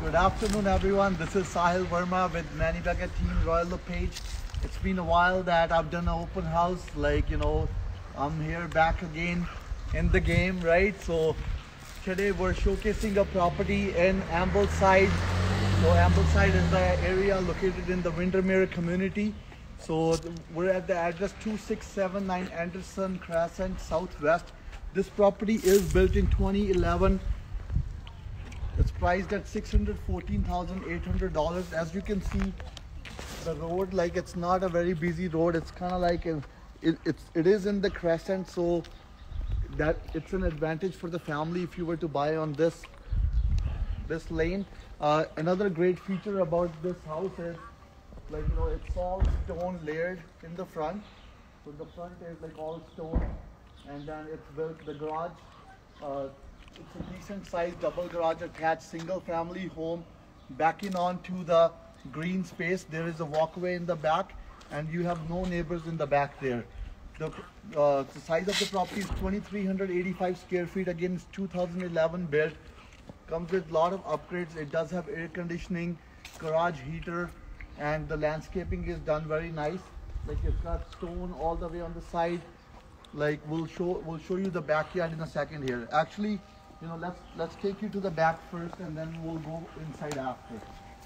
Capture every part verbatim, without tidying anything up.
Good afternoon, everyone. This is Sahil Verma with Manny Becca Team Royal LePage. It's been a while that I've done an open house. Like, you know, I'm here back again in the game, right? So today we're showcasing a property in Ambleside. So Ambleside is the area located in the Windermere community. So we're at the address two six seven nine Anderson Crescent, Southwest. This property is built in twenty eleven. It's priced at six hundred fourteen thousand eight hundred dollars. As you can see, the road, like, it's not a very busy road. It's kind of like a, it, it's it is in the crescent, so that it's an advantage for the family if you were to buy on this this lane. Uh, another great feature about this house is, like, you know, it's all stone layered in the front. So the front is like all stone, and then it's built the garage. Uh, It's a decent sized double garage attached single family home. Backing onto the green space, there is a walkway in the back, and you have no neighbors in the back there. The, uh, the size of the property is two thousand three hundred eighty-five square feet. Again, it's two thousand eleven built. Comes with a lot of upgrades. It does have air conditioning, garage heater, and the landscaping is done very nice. Like, it's got stone all the way on the side. Like, we'll show we'll show you the backyard in a second here. Actually, you know, let's let's take you to the back first, and then we'll go inside after.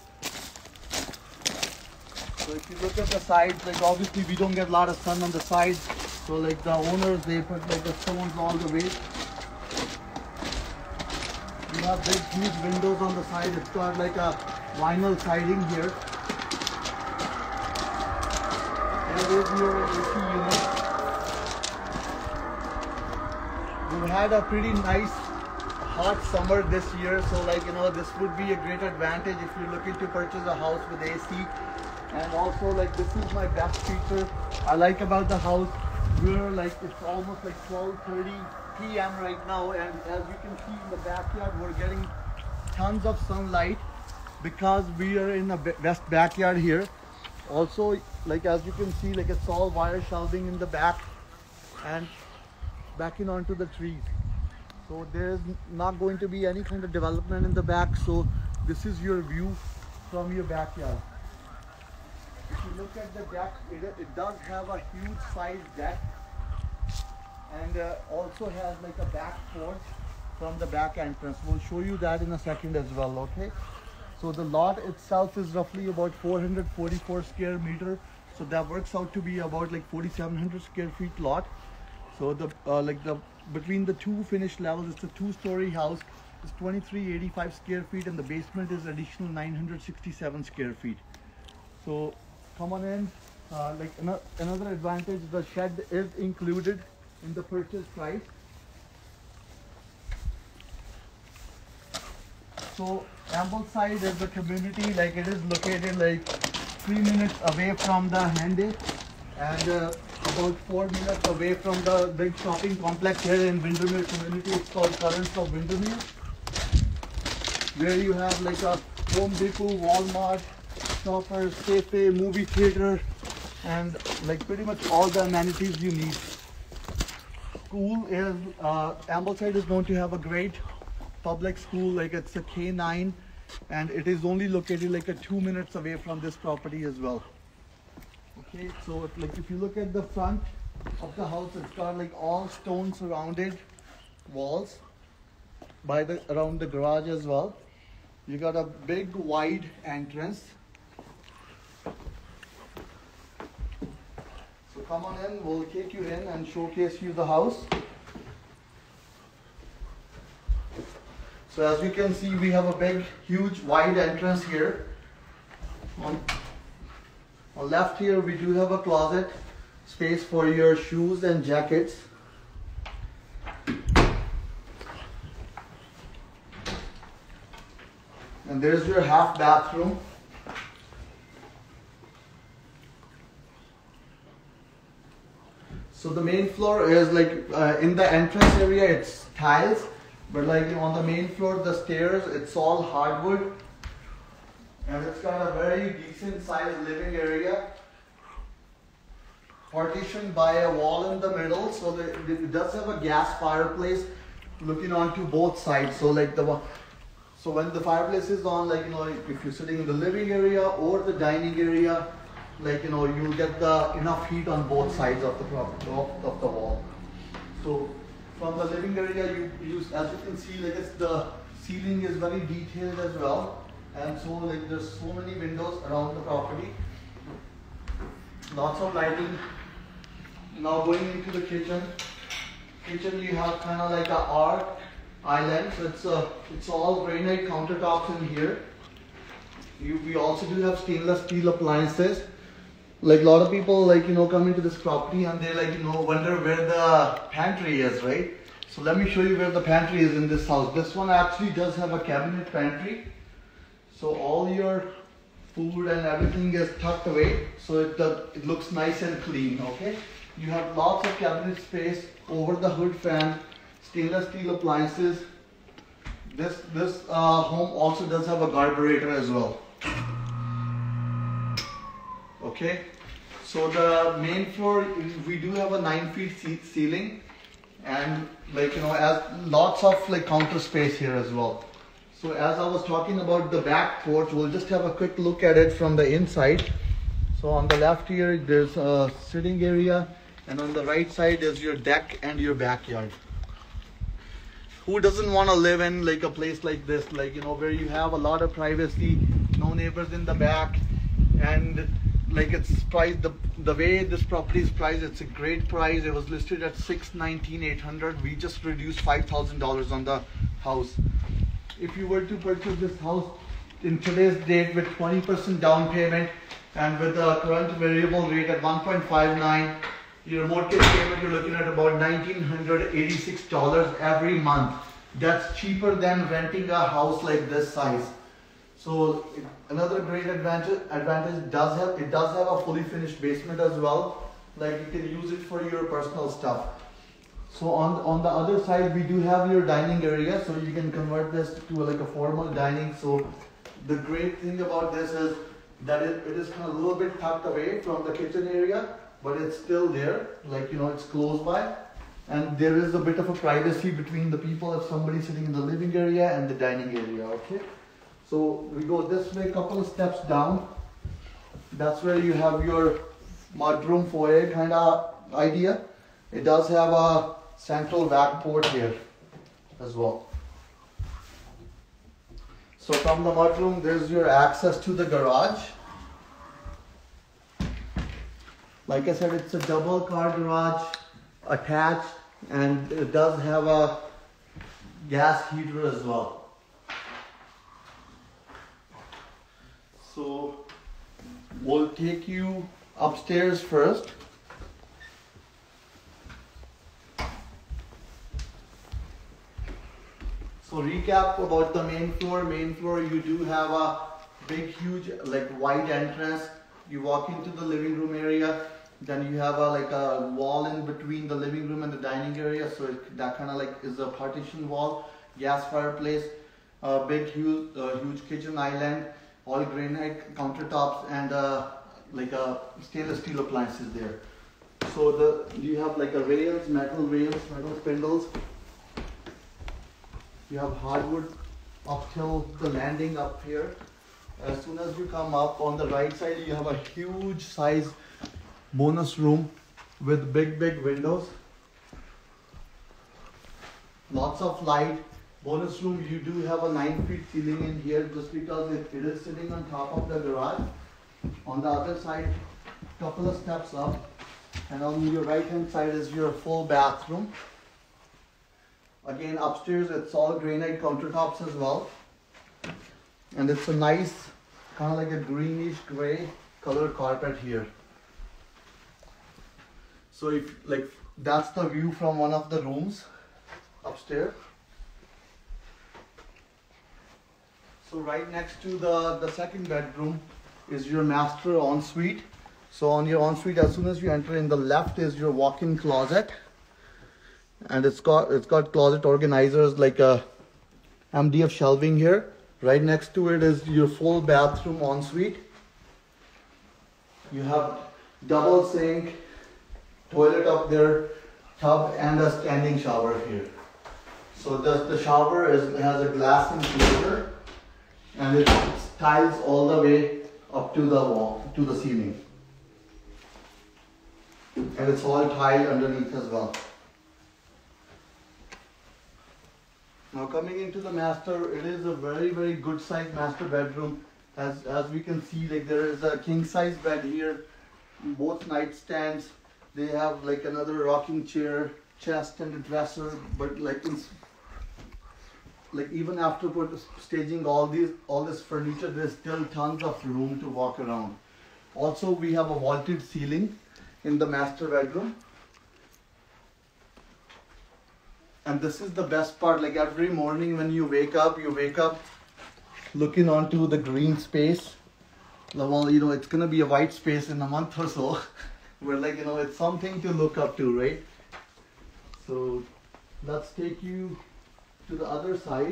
So if you look at the sides, like, obviously we don't get a lot of sun on the sides, so like the owners, they put like the stones all the way. We have big huge windows on the side. It's got like a vinyl siding here. There is your A C unit. We've had a pretty nice hot summer this year, so, like, you know, this would be a great advantage if you're looking to purchase a house with A C. And also, like, this is my best feature I like about the house. We're like, it's almost like twelve thirty p m right now, and as you can see in the backyard, we're getting tons of sunlight because we are in a west backyard here. Also, like, as you can see, like, it's all wire shelving in the back and backing onto the trees. So there's not going to be any kind of development in the back. So this is your view from your backyard. If you look at the deck, it, it does have a huge size deck, and uh, also has like a back porch from the back entrance. We'll show you that in a second as well, okay? So the lot itself is roughly about four hundred forty-four square meter. So that works out to be about like forty-seven hundred square feet lot. So the uh, like the between the two finished levels, it's a two-story house. It's two thousand three hundred eighty-five square feet, and the basement is additional nine hundred sixty-seven square feet. So come on in. Uh, like another, another advantage, the shed is included in the purchase price. So Ambleside is the community. Like, it is located like three minutes away from the Henday, and uh, about four minutes away from the big shopping complex here in Windermere community. It's called Currents of Windermere, where you have like a Home Depot, Walmart, Shoppers, Safeway, movie theater, and like pretty much all the amenities you need. School is, uh, Ambleside is known to have a great public school. Like, it's a K nine, and it is only located like a two minutes away from this property as well. Okay, so like if you look at the front of the house, it's got like all stone surrounded walls by the around the garage as well. You got a big wide entrance. So come on in, we'll take you in and showcase you the house. So as you can see, we have a big huge wide entrance here. On On left here, we do have a closet space for your shoes and jackets. And there's your half bathroom. So the main floor is like, uh, in the entrance area, it's tiles, but like on the main floor, the stairs, it's all hardwood. And it's got a very decent sized living area, partitioned by a wall in the middle. So that it does have a gas fireplace looking onto both sides. So like the So when the fireplace is on, like, you know, if you're sitting in the living area or the dining area, like, you know, you'll get the enough heat on both sides of the property, of, of the wall. So from the living area, you use, as you can see, like it's the ceiling is very detailed as well. And so like there's so many windows around the property. Lots of lighting. Now going into the kitchen. Kitchen, you have kind of like a arc island. So it's a, it's all granite countertops in here. You, we also do have stainless steel appliances. Like a lot of people, like, you know, come into this property and they, like, you know, wonder where the pantry is, right? So let me show you where the pantry is in this house. This one actually does have a cabinet pantry. So all your food and everything is tucked away. So it, uh, it looks nice and clean, okay? You have lots of cabinet space, over the hood fan, stainless steel appliances. This, this uh, home also does have a carburetor as well. Okay, so the main floor, we do have a nine feet ceiling, and like, you know, as lots of like counter space here as well. So as I was talking about the back porch, we'll just have a quick look at it from the inside. So on the left here, there's a sitting area, and on the right side is your deck and your backyard. Who doesn't want to live in like a place like this, like, you know, where you have a lot of privacy, no neighbors in the back, and like it's priced, the the way this property is priced, it's a great price. It was listed at six nineteen eight hundred. We just reduced five thousand dollars on the house. If you were to purchase this house in today's date with twenty percent down payment and with the current variable rate at one point five nine, your mortgage payment, you're looking at about one thousand nine hundred eighty-six dollars every month. That's cheaper than renting a house like this size. So another great advantage advantage does have it does have a fully finished basement as well. Like you can use it for your personal stuff. So on on the other side, we do have your dining area, so you can convert this to like a formal dining. So the great thing about this is that it, it is kind of a little bit tucked away from the kitchen area, but it's still there. Like, you know, it's close by, and there is a bit of a privacy between the people if somebody's sitting in the living area and the dining area. Okay. So we go this way, couple of steps down. That's where you have your mudroom foyer kind of idea. It does have a central vac port here as well. So from the mudroom, there's your access to the garage. Like I said, it's a double car garage attached, and it does have a gas heater as well. So we'll take you upstairs first. So recap about the main floor. Main floor, you do have a big, huge, like wide entrance. You walk into the living room area. Then you have a like a wall in between the living room and the dining area. So it, that kind of like is a partition wall. Gas fireplace, a big, huge, uh, huge kitchen island. All granite countertops, and uh, like a stainless steel appliances there. So the you have like a rails, metal rails, metal spindles. You have hardwood up till the landing up here. As soon as you come up on the right side, you have a huge size bonus room with big, big windows. Lots of light. Bonus room, you do have a nine feet ceiling in here just because it, it is sitting on top of the garage. On the other side, couple of steps up, and on your right hand side is your full bathroom. Again, upstairs it's all granite countertops as well, and it's a nice kind of like a greenish gray color carpet here. So if like that's the view from one of the rooms upstairs. So right next to the, the second bedroom is your master ensuite. So on your ensuite, as soon as you enter, in the left is your walk-in closet. And it's got it's got closet organizers like a M D F shelving here. Right next to it is your full bathroom ensuite. You have double sink, toilet up there, tub, and a standing shower here. So the, the shower is has a glass enclosure. it's tiles all the way up to the wall, to the ceiling. And it's all tiled underneath as well. Now coming into the master, it is a very very good sized master bedroom. As, as we can see, like there is a king size bed here, both nightstands. They have like another rocking chair, chest and a dresser, but like in, like even after put, staging all these all this furniture, there's still tons of room to walk around. Also we have a vaulted ceiling in the master bedroom. And this is the best part, like every morning when you wake up, you wake up looking onto the green space. Well, you know, it's gonna be a white space in a month or so. We're like, you know, it's something to look up to, right? So let's take you to the other side.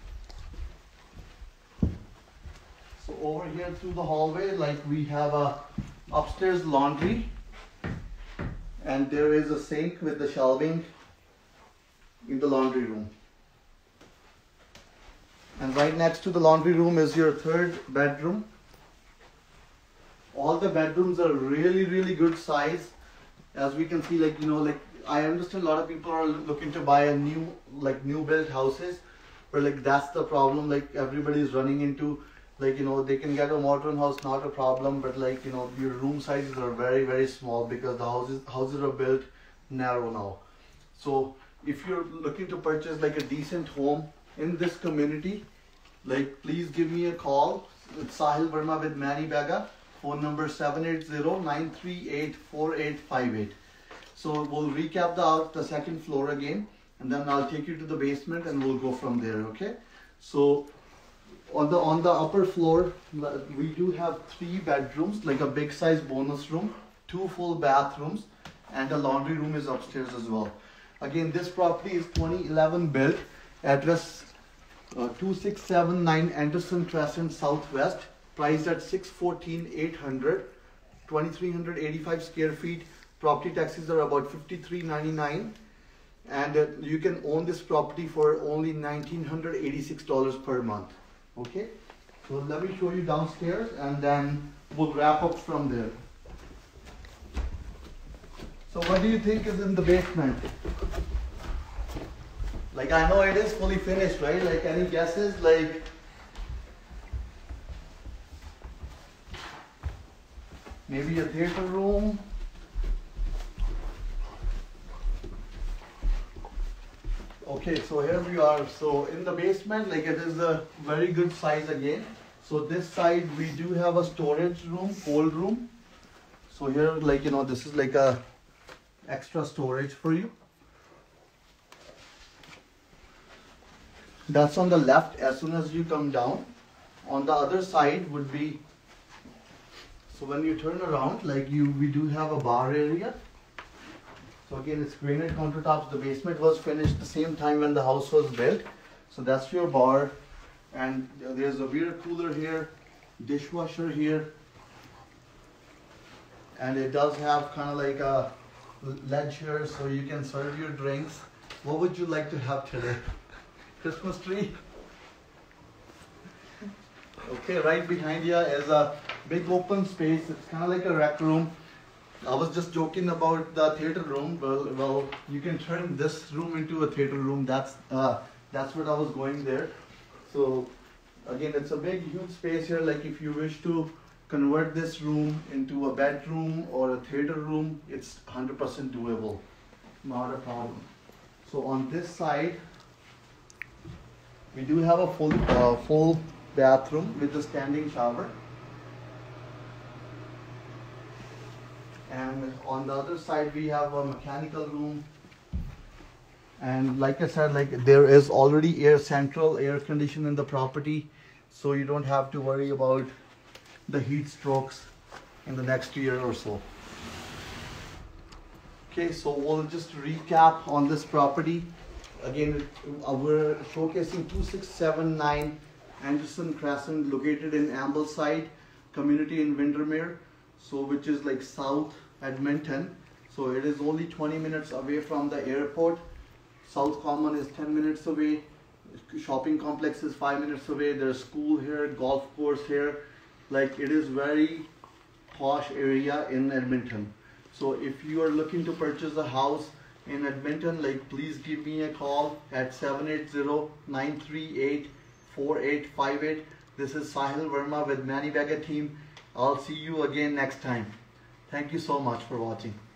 So over here through the hallway, like we have a upstairs laundry, and there is a sink with the shelving in the laundry room. And right next to the laundry room is your third bedroom. All the bedrooms are really really good size. As we can see, like, you know, like I understand a lot of people are looking to buy a new, like new built houses, but like that's the problem, like everybody is running into, like, you know, they can get a modern house, not a problem, but like, you know, your room sizes are very very small because the houses houses are built narrow now. So if you're looking to purchase like a decent home in this community, like please give me a call. It's Sahil Verma with Manny Bega. Phone number seven eight zero, nine three eight, four eight five eight. So we'll recap the, the second floor again, and then I'll take you to the basement and we'll go from there, okay? So on the on the upper floor, we do have three bedrooms, like a big size bonus room, two full bathrooms, and a laundry room is upstairs as well. Again, this property is twenty eleven built, address uh, two six seven nine Anderson Crescent Southwest, priced at six fourteen eight hundred, twenty-three eighty-five square feet. Property taxes are about fifty-three ninety-nine, and uh, you can own this property for only one thousand nine hundred eighty-six dollars per month. Okay, so let me show you downstairs and then we'll wrap up from there. So what do you think is in the basement? Like, I know it is fully finished, right? Like, any guesses? Like, maybe a theater room? Okay, so here we are. So in the basement, like, it is a very good size again. So this side we do have a storage room, cold room. So here, like, you know, this is like a extra storage for you. That's on the left as soon as you come down. On the other side would be, so when you turn around, like you, we do have a bar area. So again, it's granite countertops. The basement was finished the same time when the house was built. So that's your bar, and there's a beer cooler here, dishwasher here, and it does have kind of like a ledge here so you can serve your drinks. What would you like to have today? Christmas tree? Okay, right behind you is a big open space. It's kind of like a rec room. I was just joking about the theater room. Well, well, you can turn this room into a theater room. That's uh, that's what I was going there. So again, it's a big, huge space here. Like if you wish to convert this room into a bedroom or a theater room, it's one hundred percent doable. Not a problem. So on this side, we do have a full uh, full bathroom with a standing shower. And on the other side we have a mechanical room, and like I said, like there is already air central air condition in the property, so you don't have to worry about the heat strokes in the next year or so. Okay, so we'll just recap on this property. Again, uh, we're showcasing two six seven nine Anderson Crescent, located in Ambleside community in Windermere, so which is like South Edmonton. So it is only twenty minutes away from the airport. South Common is ten minutes away. shopping complex is five minutes away. There's school here, golf course here. Like, it is very posh area in Edmonton. So if you are looking to purchase a house in Edmonton, like, please give me a call at seven eight zero, nine three eight, four eight five eight. This is Sahil Verma with Manny Bagga team. I'll see you again next time. Thank you so much for watching.